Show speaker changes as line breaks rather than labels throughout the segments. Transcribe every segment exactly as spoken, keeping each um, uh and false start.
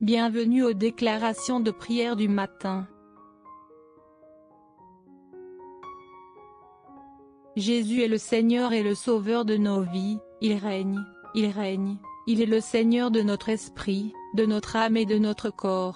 Bienvenue aux déclarations de prière du matin. Jésus est le Seigneur et le Sauveur de nos vies, il règne, il règne, il est le Seigneur de notre esprit, de notre âme et de notre corps.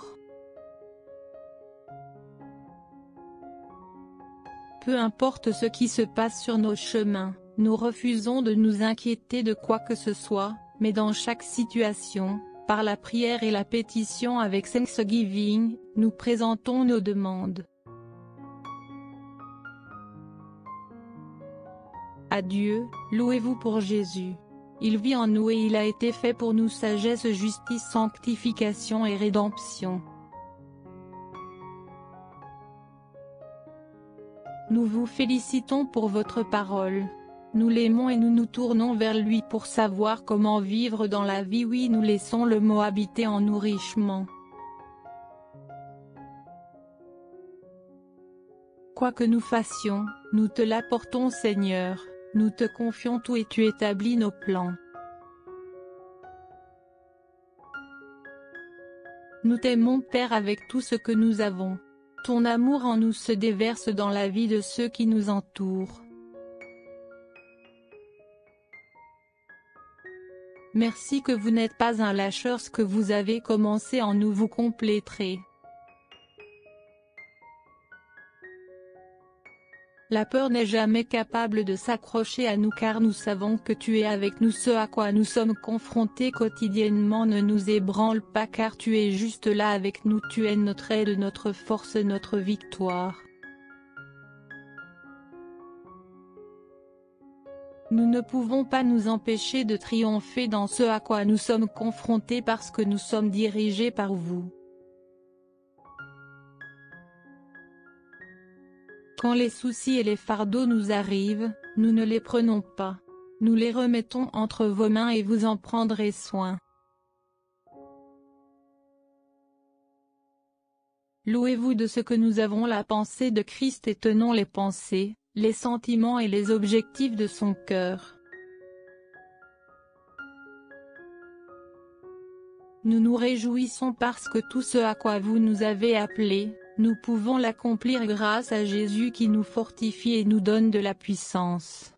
Peu importe ce qui se passe sur nos chemins, nous refusons de nous inquiéter de quoi que ce soit, mais dans chaque situation, par la prière et la pétition avec Thanksgiving, nous présentons nos demandes. À Dieu, louez-vous pour Jésus. Il vit en nous et il a été fait pour nous sagesse, justice, sanctification et rédemption. Nous vous félicitons pour votre parole. Nous l'aimons et nous nous tournons vers lui pour savoir comment vivre dans la vie. Oui, nous laissons le mot habiter en nous richement. Quoi que nous fassions, nous te l'apportons Seigneur, nous te confions tout et tu établis nos plans. Nous t'aimons Père avec tout ce que nous avons. Ton amour en nous se déverse dans la vie de ceux qui nous entourent. Merci que vous n'êtes pas un lâcheur, ce que vous avez commencé en nous vous compléterez. La peur n'est jamais capable de s'accrocher à nous car nous savons que tu es avec nous. Ce à quoi nous sommes confrontés quotidiennement ne nous ébranle pas car tu es juste là avec nous. Tu es notre aide, notre force, notre victoire. Nous ne pouvons pas nous empêcher de triompher dans ce à quoi nous sommes confrontés parce que nous sommes dirigés par vous. Quand les soucis et les fardeaux nous arrivent, nous ne les prenons pas. Nous les remettons entre vos mains et vous en prendrez soin. Louez-vous de ce que nous avons la pensée de Christ et tenons les pensées, les sentiments et les objectifs de son cœur. Nous nous réjouissons parce que tout ce à quoi vous nous avez appelés, nous pouvons l'accomplir grâce à Jésus qui nous fortifie et nous donne de la puissance.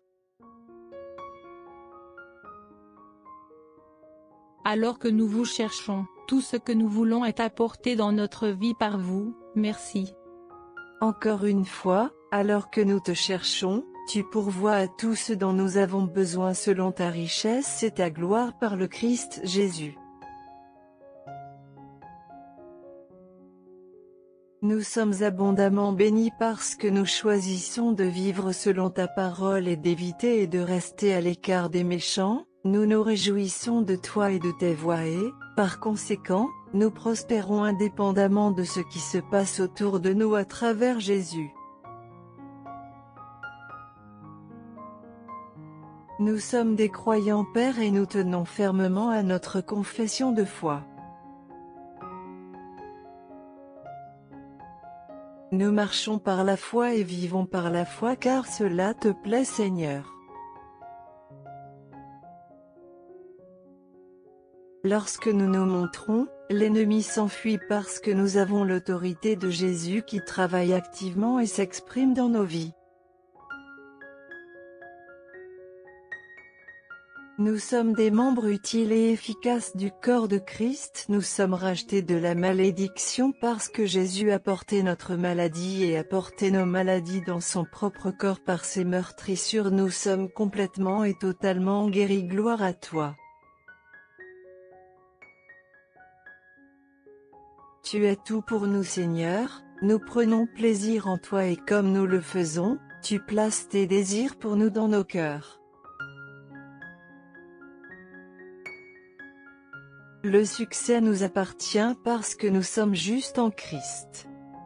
Alors que nous vous cherchons, tout ce que nous voulons est apporté dans notre vie par vous, merci.
Encore une fois, alors que nous te cherchons, tu pourvois à tout ce dont nous avons besoin selon ta richesse et ta gloire par le Christ Jésus. Nous sommes abondamment bénis parce que nous choisissons de vivre selon ta parole et d'éviter et de rester à l'écart des méchants. Nous nous réjouissons de toi et de tes voies et, par conséquent, nous prospérons indépendamment de ce qui se passe autour de nous à travers Jésus. Nous sommes des croyants Père et nous tenons fermement à notre confession de foi. Nous marchons par la foi et vivons par la foi car cela te plaît Seigneur. Lorsque nous nous montrons, l'ennemi s'enfuit parce que nous avons l'autorité de Jésus qui travaille activement et s'exprime dans nos vies. Nous sommes des membres utiles et efficaces du corps de Christ. Nous sommes rachetés de la malédiction parce que Jésus a porté notre maladie et a porté nos maladies dans son propre corps par ses meurtrissures. Nous sommes complètement et totalement guéris. Gloire à toi. Tu es tout pour nous Seigneur, nous prenons plaisir en toi et comme nous le faisons, tu places tes désirs pour nous dans nos cœurs. Le succès nous appartient parce que nous sommes justes en Christ.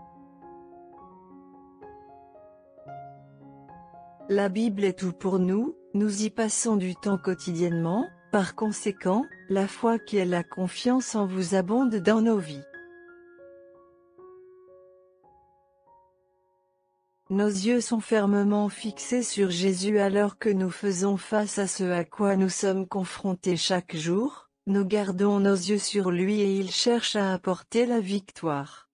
La Bible est tout pour nous, nous y passons du temps quotidiennement, par conséquent, la foi qui est la confiance en vous abonde dans nos vies. Nos yeux sont fermement fixés sur Jésus alors que nous faisons face à ce à quoi nous sommes confrontés chaque jour. Nous gardons nos yeux sur lui et il cherche à apporter la victoire.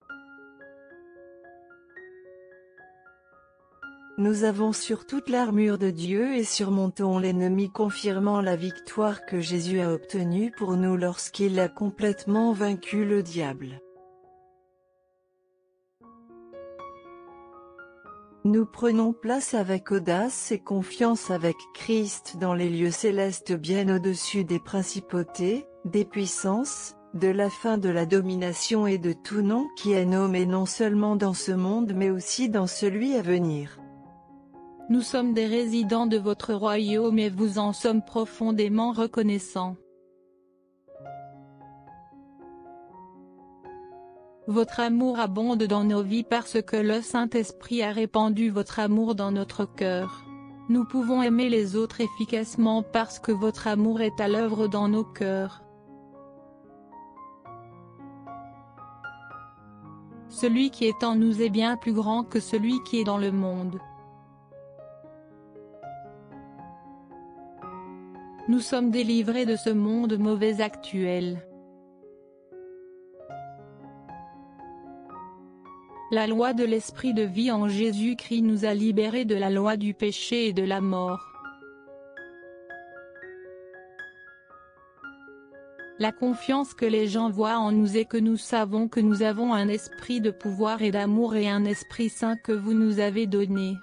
Nous avons sur toute l'armure de Dieu et surmontons l'ennemi, confirmant la victoire que Jésus a obtenue pour nous lorsqu'il a complètement vaincu le diable. Nous prenons place avec audace et confiance avec Christ dans les lieux célestes, bien au-dessus des principautés, des puissances, de la fin de la domination et de tout nom qui est nommé non seulement dans ce monde mais aussi dans celui à venir.
Nous sommes des résidents de votre royaume et vous en sommes profondément reconnaissants. Votre amour abonde dans nos vies parce que le Saint-Esprit a répandu votre amour dans notre cœur. Nous pouvons aimer les autres efficacement parce que votre amour est à l'œuvre dans nos cœurs. Celui qui est en nous est bien plus grand que celui qui est dans le monde. Nous sommes délivrés de ce monde mauvais actuel. La loi de l'esprit de vie en Jésus-Christ nous a libérés de la loi du péché et de la mort. La confiance que les gens voient en nous est que nous savons que nous avons un esprit de pouvoir et d'amour et un esprit saint que vous nous avez donné.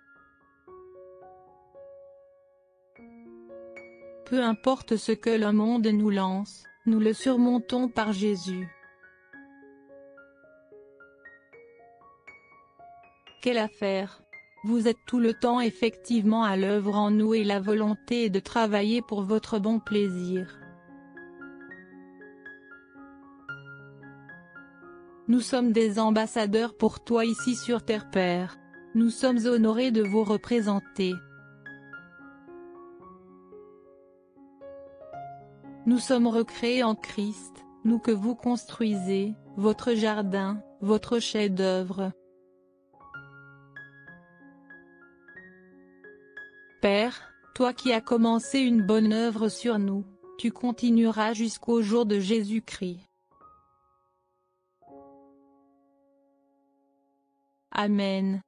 Peu importe ce que le monde nous lance, nous le surmontons par Jésus. Quelle affaire! Vous êtes tout le temps effectivement à l'œuvre en nous et la volonté est de travailler pour votre bon plaisir. Nous sommes des ambassadeurs pour toi ici sur terre, Père. Nous sommes honorés de vous représenter. Nous sommes recréés en Christ, nous que vous construisez, votre jardin, votre chef-d'œuvre. Père, toi qui as commencé une bonne œuvre sur nous, tu continueras jusqu'au jour de Jésus-Christ. Amen.